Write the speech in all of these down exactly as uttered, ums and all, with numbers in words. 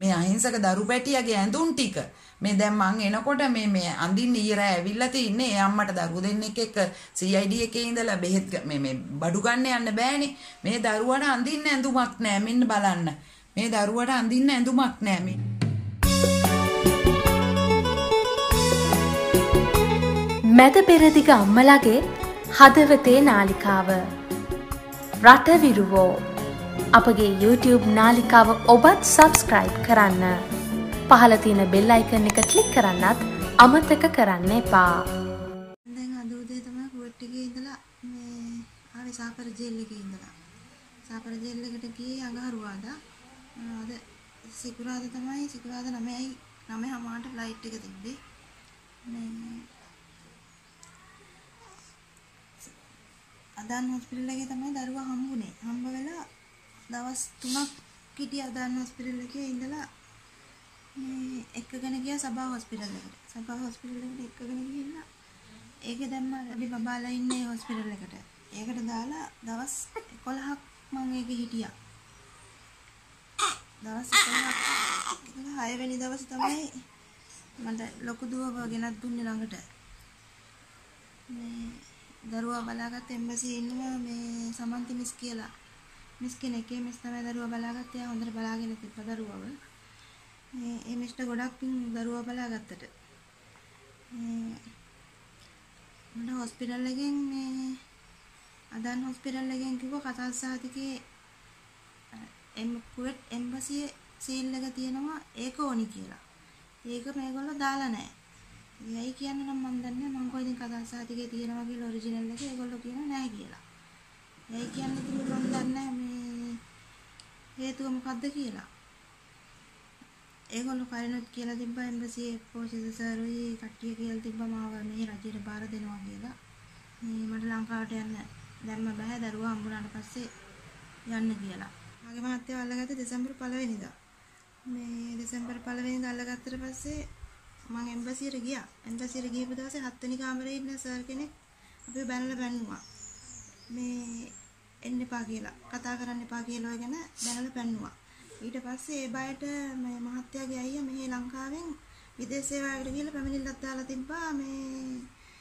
මේ අහිංසක දරු පැටියගේ ඇඳුම් ටික මේ දැන් මං එනකොට මේ මේ අඳින්න ඊර ඇවිල්ලා තින්නේ ඒ අම්මට දරු දෙන්නෙක් එක්ක සී ආයි ඩී එකේ ඉඳලා බෙහෙත් මේ මේ බඩු ගන්න යන්න බෑනේ. මේ දරුවට අඳින්න ඇඳුමක් නෑ. මෙන්න බලන්න. මේ දරුවට අඳින්න ඇඳුමක් නෑ. මේ මැද පෙරදිග අම්මලාගේ හදවතේ නාලිකාව රට විරුවෝ අපගේ YouTube නාලිකාව ඔබත් subscribe කරන්න. පහළ තියෙන bell icon එක click කරන්නත් අමතක කරන්න එපා. දැන් අද උදේ තමයි කුවට් එකේ ඉඳලා මේ ආවේ සාපර ජේල් එකේ ඉඳලා. සාපර ජේල් එකට ගියේ අඟහරුවාදා. අද සිකුරාදා තමයි සිකුරාදා නවයයි නවය හමාරට ෆ්ලයිට් එක තිබ්බේ. මේ අදාන් හොස්පිටල් එකේ තමයි දරුවා හම්බුනේ. හම්බ වෙලා දවස් තුනක් හිටියා අදාන් හොස්පිටල් එකේ ඉඳලා මේ එක්කගෙන ගියා සබා හොස්පිටල් එකට. සබා හොස්පිටල් එකට එක්කගෙන ගිහිල්ලා ඒකේ දැම්මා අපි බබාලා ඉන්නේ හොස්පිටල් එකට. ඒකට දාලා දවස් එකොළහක් මම ඒකේ හිටියා. දවස් එකොළහක් ඉඳලා හය වෙනි දවසේ තමයි මට ලොකු දුවව ගෙනත් දුන්නේ ළඟට. මේ දරුවා බලාගත්ත එම්බසියේ ඉන්නවා මේ සමන්ති මිස් කියලා. මිස් කෙනෙක් ඒ මිස් තමයි දරුවා බලාගත්තේ. එයා හොඳට බලාගෙන තිබ්බ දරුවව. මේ ඒ මිස්ට ගොඩක් පින් දරුවා බලාගත්තට. මේ මම හොස්පිටල් එකෙන් මේ අදාන් හොස්පිටල් එකෙන් කිව්වා කතා සාහිතිකේ එම් කුවේට් එම්බසියේ සීල් එක තියෙනවා ඒක ඕනි කියලා. ඒක මේගොල්ලෝ දාලා නැහැ. ඒයි කියන්නේ නම් මම දන්නේ මම කොහෙද කතා සාහිතිකේ තියෙනවා කියලා ඔරිජිනල් එක ඒගොල්ලෝ කියනවා නැහැ කියලා. ඒයි කියන්නේ ඉතින් මම දන්නේ මේ හේතුව මොකද්ද කියලා. ඒගොල්ලෝ කලිනුත් කියලා තිබ්බා එම්බසියේ පොලිස් සර්වි කට්ටිය කියලා තිබ්බා මාව මේ රජයට බාර දෙනවා කියලා. මේ මට ලංකාවට යන්න දැම්ම බෑ දරුවා හම්බුනාට පස්සේ යන්න කියලා. මගේ මහත්තයා අල්ලගත්තේ දෙසැම්බර් පළවෙනිදා. මේ දෙසැම්බර් පළවෙනිදා අල්ලගත්තට පස්සේ මම එම්බසියට ගියා. එම්බසියට ගියපු දවසේ හත් වෙනි කාමරේ ඉන්න සර් කෙනෙක් අපිව බැනලා බැන්නුවා. මේ එන්න එපා කියලා කතා කරන්න එපා කියලා ගැන බැනලා බැන්නුවා. ඊට පස්සේ ඒ බයට මේ මහත්තයාගේ අයියා මෙහි ලංකාවෙන් විදේශ සේවාවකට ගිහලා පැමිණිල්ලක් දාලා තිබ්බා. මේ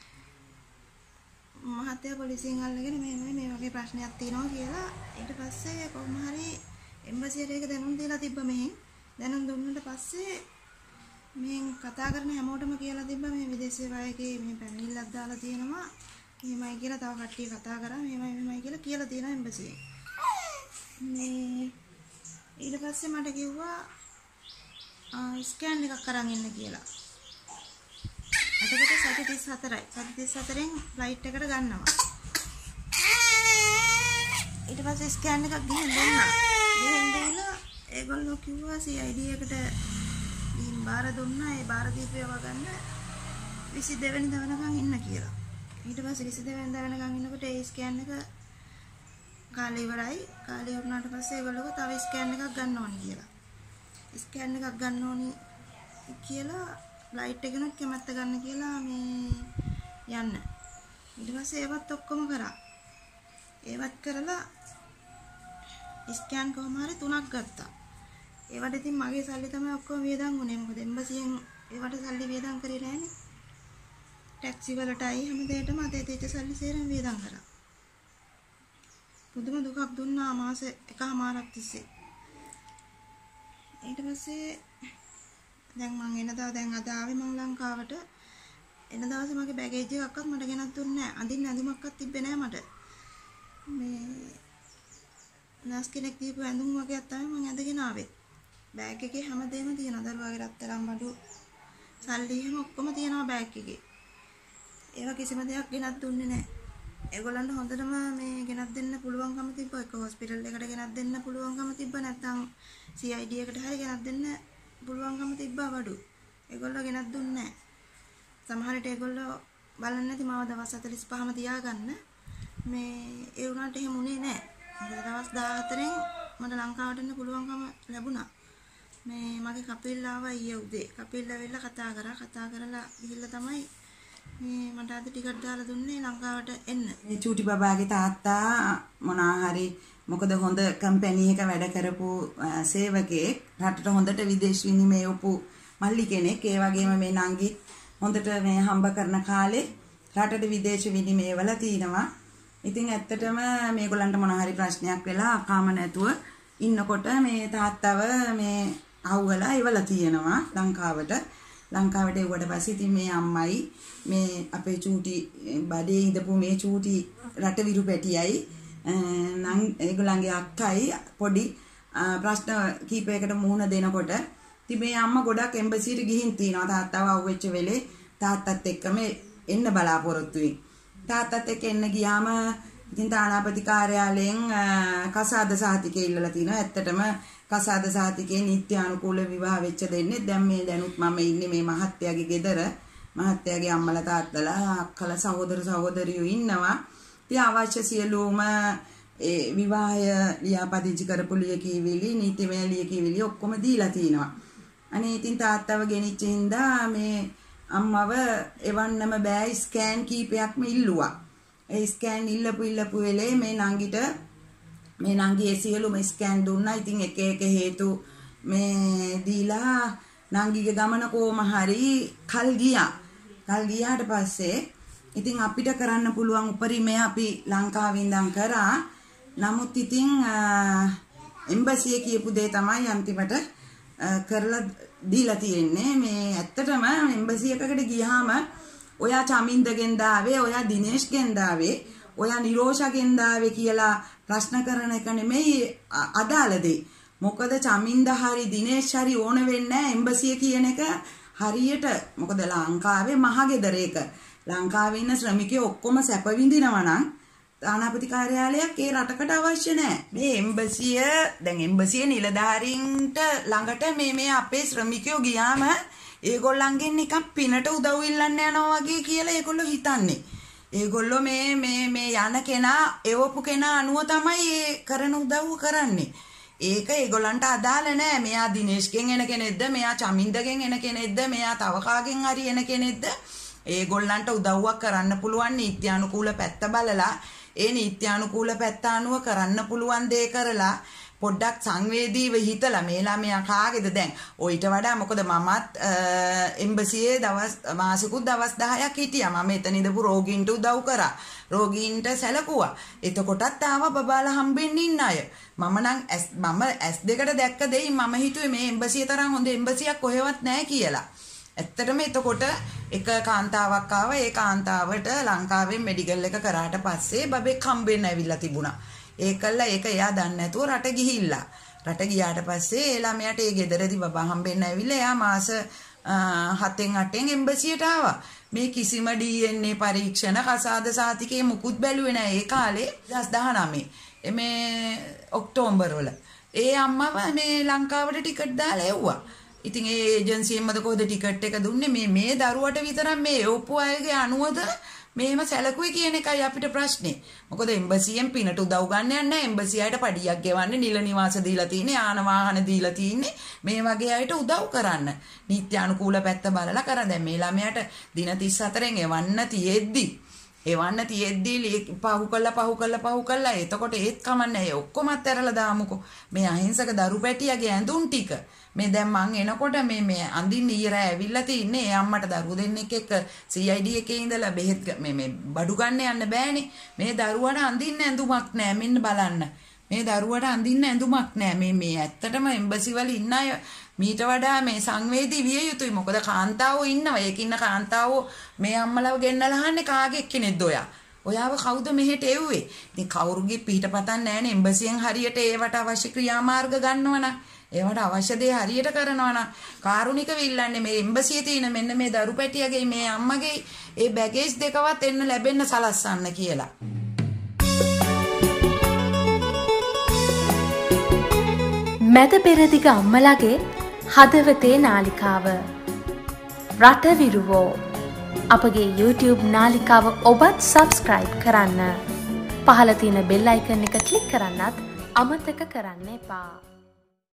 මහත්තයා පොලිසියෙන් අල්ලගෙන මේ මේ වගේ ප්‍රශ්නයක් තියෙනවා කියලා. ඊට පස්සේ කොහොම හරි එම්බසියට ඒක දැනුම් දීලා තිබ්බා මෙහෙන්. දැනුම් දුන්නාට පස්සේ මෙහෙන් කතා කරන හැමෝටම කියලා තිබ්බා මේ විදේශ සේවාවකේ මේ පැමිණිල්ලක් දාලා තියෙනවා. එහෙමයි කියලා තව කට්ටිය කතා කරා. මෙහෙමයි මෙහෙමයි කියලා කියලා තියෙනවා එම්බසියෙන්. මේ ඊට පස්සේ මට කිව්වා ස්කෑන් එකක් අරන් එන්න කියලා. එතකොට සති තිස් හතරයි. සති තිස් හතරෙන් ෆ්ලයිට් එකට ගන්නවා. ඊට පස්සේ ස්කෑන් එකක් ගිහින් දුන්නා. ගිහින් දීලා ඒගොල්ලෝ කිව්වා සී ආයි ඩී එකට ගිහින් බාර දුන්නා. ඒ බාර දීපේව ගන්න විසි දෙක වෙනිදා වෙනකන් ඉන්න කියලා. ඊට පස්සේ විසි දෙක වෙනිදා වෙනකන් ඉන්නකොට ඒ ස්කෑන් එක කාලේ ඉවරයි. කාලේ වුණාට පස්සේ ඒගොල්ලෝ තව ස්කෑන් එකක් ගන්න ඕනි කියලා. ස්කෑන් එකක් ගන්න ඕනි කියලා ෆ්ලයිට් එකනොත් කැමැත්ත ගන්න කියලා මේ යන්න. ඊට පස්සේ ඒවත් ඔක්කොම කරා. ඒවත් කරලා ස්කෑන් කොහොම හරි තුනක් ගත්තා. ඒවට ඉතින් මගේ සල්ලි තමයි ඔක්කොම වියදම් වුණේ. මොකද එම්බසියෙන් ඒවට සල්ලි වියදම් කරේ නැහැනේ. ටැක්සි වලටයි හැම දෙයකටම අතේ තියෙච්ච සල්ලි සේරම වියදම් කරා. පුදුම දුකක් දුන්නා මාස එකමාරක් තිස්සේ. ඊට පස්සේ දැන් මං එනදා දැන් අද ආවේ මං ලංකාවට. එන දවසේ මගේ බෑගේජ් එකක්වත් මට ගෙනත් දුන්නේ නැහැ. අඳින්න ඇඳුමක්වත් තිබ්බේ නැහැ මට. මේ නර්ස් කෙනෙක් දීපු ඇඳුම් වගේක් තමයි මං ඇඳගෙන ආවේ. බෑග් එකේ හැමදේම තියෙනවා. දරුවාගේ රත්තරන් බඩු සල්ලි එහෙම ඔක්කොම තියෙනවා බෑග් එකේ. ඒවා කිසිම දෙයක් ගෙනත් දුන්නේ නැහැ. ඒගොල්ලන්ට හොඳටම මේ ගෙනත් දෙන්න පුළුවන්කම තිබ්බා. එක හොස්පිටල් එකකට ගෙනත් දෙන්න පුළුවන්කම තිබ්බා. නැත්නම් සී ආයි ඩී එකට හරි ගෙනත් දෙන්න පුළුවන්කම තිබ්බා බඩු. ඒගොල්ලෝ ගෙනත් දුන්නේ නැහැ. සමහර විට ඒගොල්ලෝ බලන්නේ නැති මාව දවස් හතළිස් පහම තියාගන්න. මේ ඒ වුණාට එහෙම උනේ නැහැ. මොකද දවස් දාහතරෙන් මට ලංකාවට එන්න පුළුවන්කම ලැබුණා. මේ මගේ කපිල් ආවා ඊයේ උදේ. කපිල් ඇවිල්ලා කතා කරා. කතා කරලා ගිහිල්ලා තමයි මේ මට අද ටිකට් දාලා දුන්නේ ලංකාවට එන්න. මේ චූටි බබාගේ තාත්තා මොනවා හරි මොකද හොඳ කම්පැනි එක වැඩ කරපු සේවකයෙක් රටට හොඳට විදේශ විනිමය උපු මල්ලි කෙනෙක්. ඒ වගේම මේ නංගි හොඳට මේ හම්බ කරන කාලේ රටට විදේශ විනිමය වල තිනවා. ඉතින් ඇත්තටම මේගොල්ලන්ට මොන හරි ප්‍රශ්නයක් වෙලා අකාම නැතුව ඉන්නකොට මේ තාත්තව මේ අවුවලා ඉවලා තියෙනවා ලංකාවට. ලංකාවට එවුවට පස්සේ ඉතින් මේ අම්මයි මේ අපේ චූටි බඩේ ඉඳපු මේ චූටි රටවිරු පැටියයි නම් ඒගොල්ලන්ගේ අක්කයි පොඩි ප්‍රශ්න කීපයකට මුහුණ දෙනකොට ඉතින් මේ අම්මා ගොඩක් එම්බසියට ගිහින් තිනවා තාත්තව අවුෙච්ච වෙලේ තාත්තත් එක්කම එන්න බලාපොරොත්තු වෙයි. තාත්තත් එක්ක එන්න ගියාම ඉතින් තානාපති කාර්යාලයෙන් කසාද සහතිකය ඉල්ලලා තිනවා. ඇත්තටම කසාද සහතිකේ නිත්‍යානුකූල විවාහ වෙච්ච දෙන්නේ දැන් මේ දැනුත් මම ඉන්නේ මේ මහත්තයාගේ ගෙදර. මහත්තයාගේ අම්මලා තාත්තලා අක්කලා සහෝදර සහෝදරියෝ ඉන්නවා. ඉතින් අවශ්‍ය සියලුම ඒ විවාහය ලියාපදිංචි කරපු ලියකියවිලි නීතිමය ලියකියවිලි ඔක්කොම දීලා තිනවා. අනේ ඉතින් තාත්තව ගෙනිච්ච හින්දා මේ අම්මව එවන්නම බෑ ස්කෑන් කීපයක්ම ඉල්ලුවා. ඒ ස්කෑන් ඉල්ලපු ඉල්ලපු වෙලේ මේ නංගිට මේ නංගි ඒ සියලුම ස්කෑන් දුන්නා. ඉතින් එක එක හේතු මේ දීලා නංගිගේ ගමන කොහොම හරි කල් ගියා. කල් ගියාට පස්සේ ඉතින් අපිට කරන්න පුළුවන් උපරිමය අපි ලංකාවේ ඉඳන් කරා. නමුත් ඉතින් එම්බසිය කියපු දේ තමයි අන්තිමට කරලා දීලා තියෙන්නේ. මේ ඇත්තටම එම්බසි එකකට ගියාම ඔයා චමින්දගෙන් දාවේ, ඔයා දිනේෂ්ගෙන් දාවේ, ඔයා නිරෝෂාගෙන් දාවේ කියලා ප්‍රශ්න කරන එක නෙමෙයි අදාළ දේ. මොකද චමින්ද හරි දිනේෂ් හරි ඕන වෙන්නේ එම්බසිය කියන එක හරියට. මොකද ලංකාවේ මහගෙදර එක. ලංකාවේ ඉන්න ශ්‍රමිකයෝ ඔක්කොම සැප විඳිනවා නම් තානාපති කාර්යාලයක් ඒ රටකට අවශ්‍ය නැහැ. මේ එම්බසිය දැන් එම්බසිය නිලධාරීන්ට ළඟට මේ මේ අපේ ශ්‍රමිකයෝ ගියාම ඒගොල්ලන්ගෙන් නිකන් පිනට උදව් ඉල්ලන්න යනවා වගේ කියලා ඒගොල්ලෝ හිතන්නේ. ඒගොල්ලෝ මේ මේ මේ යන කෙනා එවපු කෙනා අනුව තමයි ඒ කරන උදව් කරන්නේ. ඒක ඒගොල්ලන්ට අදාළ නැහැ. මෙයා දිනේෂ්ගෙන් එන කෙනෙක්ද, මෙයා චමින්දගෙන් එන කෙනෙක්ද, මෙයා තව කාගෙන් හරි එන කෙනෙක්ද? ඒගොල්ලන්ට උදව්වක් කරන්න පුළුවන් නීත්‍යානුකූල පැත්ත බලලා ඒ නීත්‍යානුකූල පැත්ත අනුව කරන්න පුළුවන් දේ කරලා පොඩ්ඩක් සංවේදීව හිතලා මේ ළමයා කාගේද දැන් ඔయిత වඩා මොකද මමත් එම්බසියේ දවස් මාසිකුත් දවස් දහයක් හිටියා. මම එතන ඉඳපු රෝගීන්ට උදව් කරා. රෝගීන්ට සැලකුවා. එතකොටත් ආවා බබාලා හම්බෙන්න ඉන්න අය. මම නම් මම ඇස් දෙකට දැක්ක දෙයි මම හිතුවේ මේ එම්බසිය තරම් හොඳ එම්බසියක් කොහෙවත් නැහැ කියලා. ඇත්තටම එතකොට එක කාන්තාවක් ආවා. ඒ කාන්තාවට ලංකාවෙන් මෙඩිකල් එක කරාට පස්සේ බබෙක් හම්බෙන්න ඇවිල්ලා තිබුණා. ඒකල්ලා ඒක එයා දන්නේ නැතුව රට ගිහිල්ලා. රට ගියාට පස්සේ ඒ ළමයාට ඒ ගෙදරදී බබා හම්බෙන්න ඇවිල්ලා එයා මාස හතෙන් අටෙන් එම්බසියට ආවා. මේ කිසිම ඩී එන් ඒ පරීක්ෂණ කසාද සාතිකේ මුකුත් බැලුවේ නැහැ ඒ කාලේ දෙදාස් දහනවය මේ ඔක්තෝබර් වල. ඒ අම්මව මේ ලංකාවට ටිකට් දාලා එව්වා. ඉතින් ඒ ඒජන්සියෙන් මද කොහොද ටිකට් එක දුන්නේ මේ මේ දරුවට විතරක් මේ ඔප්පු අයගේ අනුවද මේම සැලකුවේ කියන එකයි අපිට ප්‍රශ්නේ. මොකද එම්බසියෙන් පිනට උදව් ගන්න යන්නේ නැහැ. එම්බසියට පඩියක් ගෙවන්නේ, නිල නිවාස දීලා තියෙන්නේ, යාන වාහන දීලා තියෙන්නේ මේ වගේ අයට උදව් කරන්න. නීත්‍යානුකූල පැත්ත බලලා කරා. දැන් මේ ළමයාට දින තිස් හතරෙන් එවන්න තියෙද්දි එවන්න තියෙද්දි පහු කළා පහු කළා පහු කළා එතකොට ඒත් කමන්නේ. ඒ ඔක්කොමත් ඇරලා දාමුකෝ. මේ අහිංසක දරු පැටියගේ ඇඳුම් ටික මේ දැන් මං එනකොට මේ මේ අඳින්න ඊර ඇවිල්ලා තින්නේ ඒ අම්මට දරුවෝ දෙන්නෙක් එක්ක සී ආයි ඩී එකේ ඉඳලා බෙහෙත් මේ මේ බඩු ගන්න යන්න බෑනේ. මේ දරුවට අඳින්න ඇඳුමක් නැහැ. මෙන්න බලන්න. මේ දරුවට අඳින්න ඇඳුමක් නැහැ. මේ මේ ඇත්තටම එම්බසි වල ඉන්න අය මීට වඩා මේ සංවේදී විය යුතුයි. මොකද කාන්තාවෝ ඉන්නවා. ඒක ඉන්න කාන්තාවෝ මේ අම්මලව ගෙන්නලා අහන්නේ කාගේ කෙනෙක්ද ඔයා? ඔයාව කවුද මෙහෙට එව්වේ? ඉතින් කවුරුගේ පිටපතක් නැහැනේ. එම්බසියෙන් හරියට ඒවට අවශ්‍ය ක්‍රියාමාර්ග ගන්නවනම් ඒවට අවශ්‍ය දේ හරියට කරනවා නම් කාරුණිකව ඉල්ලන්නේ මේ එම්බසියේ තියෙන මෙන්න මේ දරු පැටියගේ මේ අම්මගේ ඒ බැගේජ් දෙකවත් එන්න ලැබෙන්න සලස්සන්න කියලා. මැද පෙරදිග අම්මලාගේ හදවතේ නාලිකාව රට විරුවෝ අපගේ YouTube නාලිකාව ඔබත් subscribe කරන්න. පහළ තියෙන bell icon එක click කරන්නත් අමතක කරන්න එපා.